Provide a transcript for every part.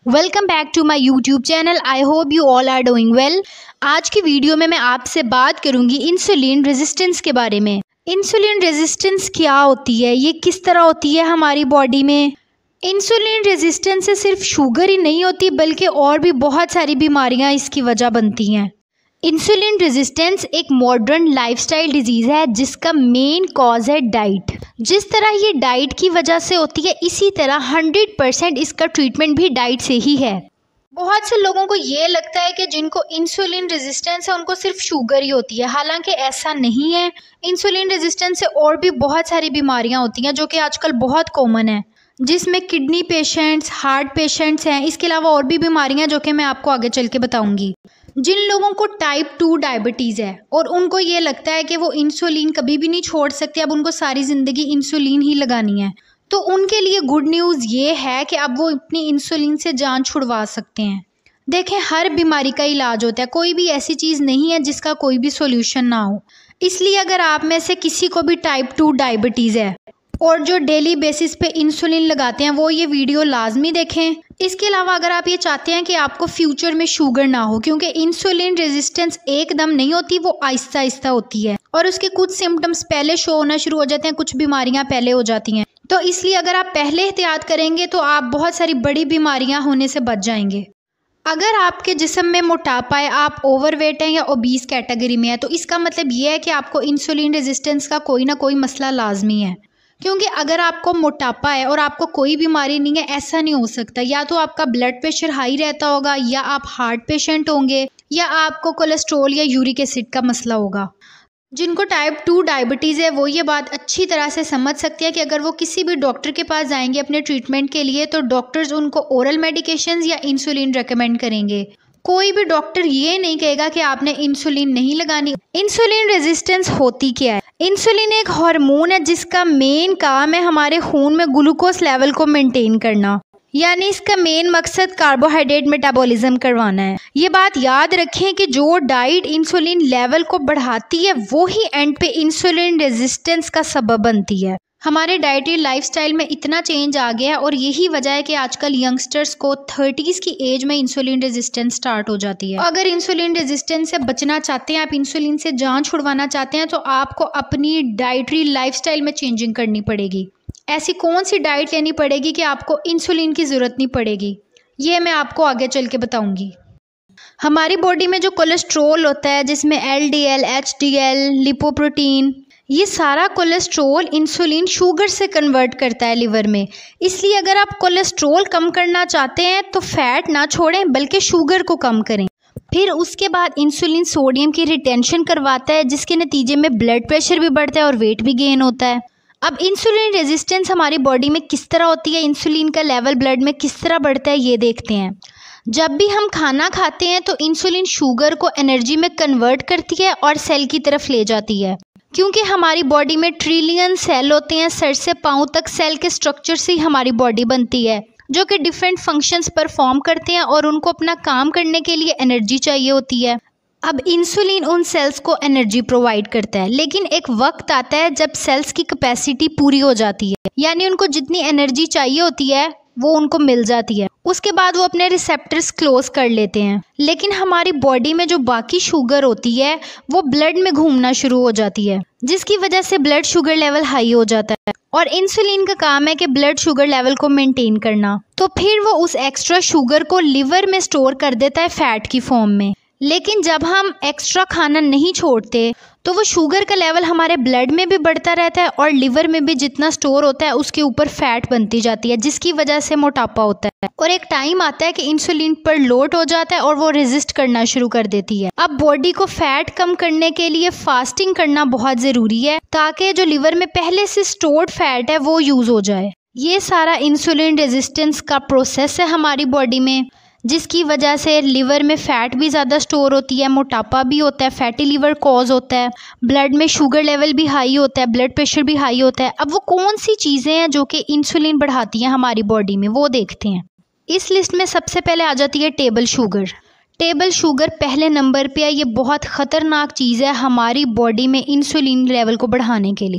Welcome back to my YouTube channel. I hope you all are doing well. आज की video में मैं आपसे बात करूंगी इंसुलिन रेजिस्टेंस के बारे में। इंसुलिन रेजिस्टेंस क्या होती है, ये किस तरह होती है हमारी बॉडी में। इंसुलिन रेजिस्टेंस से सिर्फ शुगर ही नहीं होती बल्कि और भी बहुत सारी बीमारियां इसकी वजह बनती हैं। इंसुलिन रेजिस्टेंस एक मॉडर्न लाइफस्टाइल डिजीज़ है जिसका मेन कॉज है डाइट। जिस तरह ये डाइट की वजह से होती है इसी तरह 100% इसका ट्रीटमेंट भी डाइट से ही है। बहुत से लोगों को ये लगता है कि जिनको इंसुलिन रेजिस्टेंस है उनको सिर्फ शुगर ही होती है, हालांकि ऐसा नहीं है। इंसुलिन रेजिस्टेंस से और भी बहुत सारी बीमारियां होती हैं जो कि आजकल बहुत कॉमन है, जिसमें किडनी पेशेंट्स, हार्ट पेशेंट्स हैं। इसके अलावा और भी बीमारियां जो कि मैं आपको आगे चल के बताऊंगी। जिन लोगों को टाइप 2 डायबिटीज़ है और उनको ये लगता है कि वो इंसुलिन कभी भी नहीं छोड़ सकते, अब उनको सारी ज़िंदगी इंसुलिन ही लगानी है, तो उनके लिए गुड न्यूज़ ये है कि अब वो अपनी इंसुलिन से जान छुड़वा सकते हैं। देखें, हर बीमारी का इलाज होता है, कोई भी ऐसी चीज़ नहीं है जिसका कोई भी सोल्यूशन ना हो। इसलिए अगर आप में से किसी को भी टाइप 2 डायबिटीज़ है और जो डेली बेसिस पे इंसुलिन लगाते हैं वो ये वीडियो लाजमी देखें। इसके अलावा अगर आप ये चाहते हैं कि आपको फ्यूचर में शुगर ना हो, क्योंकि इंसुलिन रेजिस्टेंस एकदम नहीं होती, वो आहिस्ता आहिस्ता होती है और उसके कुछ सिम्टम्स पहले शो होना शुरू हो जाते हैं, कुछ बीमारियां पहले हो जाती हैं। तो इसलिए अगर आप पहले एहतियात करेंगे तो आप बहुत सारी बड़ी बीमारियां होने से बच जाएंगे। अगर आपके जिस्म में मोटापा है, आप ओवरवेट हैं या ओबीस कैटेगरी में है, तो इसका मतलब ये है कि आपको इंसुलिन रेजिस्टेंस का कोई ना कोई मसला लाजमी है। क्योंकि अगर आपको मोटापा है और आपको कोई बीमारी नहीं है, ऐसा नहीं हो सकता। या तो आपका ब्लड प्रेशर हाई रहता होगा, या आप हार्ट पेशेंट होंगे, या आपको कोलेस्ट्रॉल या यूरिक एसिड का मसला होगा। जिनको टाइप 2 डायबिटीज़ है वो ये बात अच्छी तरह से समझ सकते हैं कि अगर वो किसी भी डॉक्टर के पास जाएंगे अपने ट्रीटमेंट के लिए तो डॉक्टर्स उनको ओरल मेडिकेशंस या इंसुलिन रेकमेंड करेंगे। कोई भी डॉक्टर ये नहीं कहेगा कि आपने इंसुलिन नहीं लगानी। इंसुलिन रेजिस्टेंस होती क्या है? इंसुलिन एक हार्मोन है जिसका मेन काम है हमारे खून में ग्लूकोज लेवल को मेंटेन करना, यानी इसका मेन मकसद कार्बोहाइड्रेट मेटाबॉलिज्म करवाना है। ये बात याद रखें कि जो डाइट इंसुलिन लेवल को बढ़ाती है वो ही एंड पे इंसुलिन रेजिस्टेंस का सबब बनती है। हमारे डाइटरी लाइफस्टाइल में इतना चेंज आ गया है और यही वजह है कि आजकल यंगस्टर्स को 30s की एज में इंसुलिन रेजिस्टेंस स्टार्ट हो जाती है। अगर इंसुलिन रेजिस्टेंस से बचना चाहते हैं, आप इंसुलिन से जान छुड़वाना चाहते हैं, तो आपको अपनी डाइटरी लाइफस्टाइल में चेंजिंग करनी पड़ेगी। ऐसी कौन सी डाइट लेनी पड़ेगी कि आपको इंसुलिन की ज़रूरत नहीं पड़ेगी, ये मैं आपको आगे चल के बताऊँगी। हमारी बॉडी में जो कोलेस्ट्रोल होता है, जिसमें LDL, HDL, लिपोप्रोटीन, ये सारा कोलेस्ट्रोल इंसुलिन शुगर से कन्वर्ट करता है लिवर में। इसलिए अगर आप कोलेस्ट्रोल कम करना चाहते हैं तो फैट ना छोड़ें बल्कि शुगर को कम करें। फिर उसके बाद इंसुलिन सोडियम की रिटेंशन करवाता है, जिसके नतीजे में ब्लड प्रेशर भी बढ़ता है और वेट भी गेन होता है। अब इंसुलिन रेजिस्टेंस हमारी बॉडी में किस तरह होती है, इंसुलिन का लेवल ब्लड में किस तरह बढ़ता है, ये देखते हैं। जब भी हम खाना खाते हैं तो इंसुलिन शुगर को एनर्जी में कन्वर्ट करती है और सेल की तरफ ले जाती है। क्योंकि हमारी बॉडी में ट्रिलियन सेल होते हैं, सर से पाँव तक सेल के स्ट्रक्चर से ही हमारी बॉडी बनती है, जो कि डिफरेंट फंक्शंस परफॉर्म करते हैं और उनको अपना काम करने के लिए एनर्जी चाहिए होती है। अब इंसुलिन उन सेल्स को एनर्जी प्रोवाइड करता है, लेकिन एक वक्त आता है जब सेल्स की कैपेसिटी पूरी हो जाती है, यानी उनको जितनी एनर्जी चाहिए होती है वो उनको मिल जाती है। उसके बाद वो अपने रिसेप्टर्स क्लोज कर लेते हैं। लेकिन हमारी बॉडी में जो बाकी शुगर होती है वो ब्लड में घूमना शुरू हो जाती है, जिसकी वजह से ब्लड शुगर लेवल हाई हो जाता है और इंसुलिन का काम है कि ब्लड शुगर लेवल को मेंटेन करना। तो फिर वो उस एक्स्ट्रा शुगर को लिवर में स्टोर कर देता है फैट की फॉर्म में। लेकिन जब हम एक्स्ट्रा खाना नहीं छोड़ते तो वो शुगर का लेवल हमारे ब्लड में भी बढ़ता रहता है और लिवर में भी जितना स्टोर होता है उसके ऊपर फैट बनती जाती है, जिसकी वजह से मोटापा होता है। और एक टाइम आता है कि इंसुलिन पर लोड हो जाता है और वो रेजिस्ट करना शुरू कर देती है। अब बॉडी को फैट कम करने के लिए फास्टिंग करना बहुत ज़रूरी है, ताकि जो लिवर में पहले से स्टोर्ड फैट है वो यूज़ हो जाए। ये सारा इंसुलिन रेजिस्टेंस का प्रोसेस है हमारी बॉडी में, जिसकी वजह से लिवर में फ़ैट भी ज़्यादा स्टोर होती है, मोटापा भी होता है, फैटी लिवर कॉज होता है, ब्लड में शुगर लेवल भी हाई होता है, ब्लड प्रेशर भी हाई होता है। अब वो कौन सी चीज़ें हैं जो कि इंसुलिन बढ़ाती हैं हमारी बॉडी में, वो देखते हैं। इस लिस्ट में सबसे पहले आ जाती है टेबल शुगर। टेबल शुगर पहले नंबर पे है। ये बहुत ख़तरनाक चीज़ है हमारी बॉडी में इंसुलिन लेवल को बढ़ाने के लिए।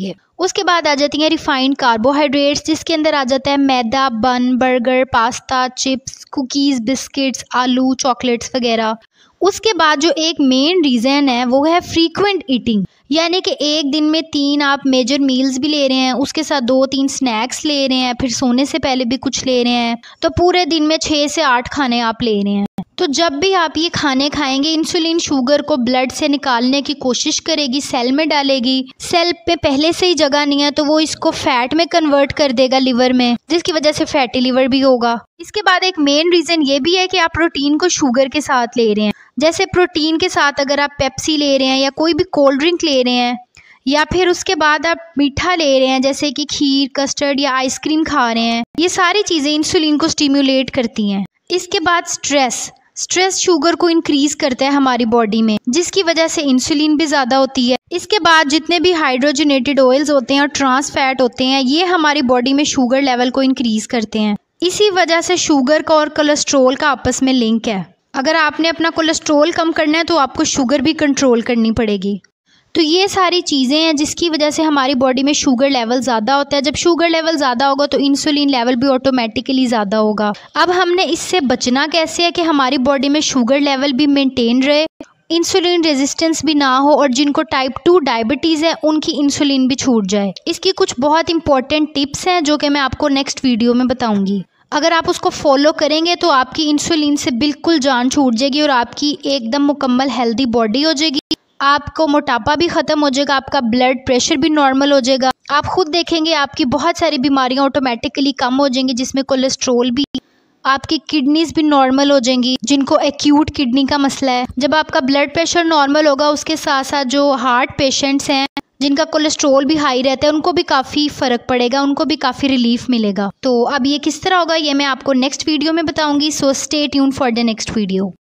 उसके बाद आ जाती हैं रिफाइंड कार्बोहाइड्रेट्स, जिसके अंदर आ जाता है मैदा, bun, burger, pasta, chips, cookies, biscuits, आलू, चॉकलेट्स वगैरह। उसके बाद जो एक मेन रीज़न है वो है फ्रीक्वेंट ईटिंग, यानी कि एक दिन में 3 आप मेजर मील्स भी ले रहे हैं, उसके साथ 2-3 स्नैक्स ले रहे हैं, फिर सोने से पहले भी कुछ ले रहे हैं, तो पूरे दिन में 6 से 8 खाने आप ले रहे हैं। तो जब भी आप ये खाने खाएंगे, इंसुलिन शुगर को ब्लड से निकालने की कोशिश करेगी, सेल में डालेगी। सेल पे पहले से ही जगह नहीं है तो वो इसको फैट में कन्वर्ट कर देगा लिवर में, जिसकी वजह से फैटी लिवर भी होगा। इसके बाद एक मेन रीज़न ये भी है कि आप प्रोटीन को शुगर के साथ ले रहे हैं। जैसे प्रोटीन के साथ अगर आप पेप्सी ले रहे हैं या कोई भी कोल्ड ड्रिंक ले रहे हैं, या फिर उसके बाद आप मीठा ले रहे हैं जैसे कि खीर, कस्टर्ड या आइसक्रीम खा रहे हैं, ये सारी चीज़ें इंसुलिन को स्टिम्युलेट करती हैं। इसके बाद स्ट्रेस शुगर को इंक्रीज करता है हमारी बॉडी में, जिसकी वजह से इंसुलिन भी ज़्यादा होती है। इसके बाद जितने भी हाइड्रोजनेटेड ऑयल्स होते हैं और ट्रांस फैट होते हैं, ये हमारी बॉडी में शुगर लेवल को इंक्रीज करते हैं। इसी वजह से शुगर का और कोलेस्ट्रोल का आपस में लिंक है। अगर आपने अपना कोलेस्ट्रोल कम करना है तो आपको शुगर भी कंट्रोल करनी पड़ेगी। तो ये सारी चीज़ें हैं जिसकी वजह से हमारी बॉडी में शुगर लेवल ज़्यादा होता है। जब शुगर लेवल ज़्यादा होगा तो इंसुलिन लेवल भी ऑटोमेटिकली ज़्यादा होगा। अब हमने इससे बचना कैसे है कि हमारी बॉडी में शुगर लेवल भी मेंटेन रहे, इंसुलिन रेजिस्टेंस भी ना हो, और जिनको टाइप 2 डायबिटीज़ है उनकी इंसुलिन भी छूट जाए। इसकी कुछ बहुत इंपॉर्टेंट टिप्स हैं जो कि मैं आपको नेक्स्ट वीडियो में बताऊँगी। अगर आप उसको फॉलो करेंगे तो आपकी इंसुलिन से बिल्कुल जान छूट जाएगी और आपकी एकदम मुकम्मल हेल्दी बॉडी हो जाएगी। आपको मोटापा भी ख़त्म हो जाएगा, आपका ब्लड प्रेशर भी नॉर्मल हो जाएगा। आप खुद देखेंगे आपकी बहुत सारी बीमारियां ऑटोमेटिकली कम हो जाएंगी, जिसमें कोलेस्ट्रोल भी, आपकी किडनीज भी नॉर्मल हो जाएंगी जिनको एक्यूट किडनी का मसला है। जब आपका ब्लड प्रेशर नॉर्मल होगा, उसके साथ साथ जो हार्ट पेशेंट्स हैं जिनका कोलेस्ट्रोल भी हाई रहता है, उनको भी काफ़ी फ़र्क पड़ेगा, उनको भी काफ़ी रिलीफ मिलेगा। तो अब ये किस तरह होगा ये मैं आपको नेक्स्ट वीडियो में बताऊंगी। So stay tune for the next video.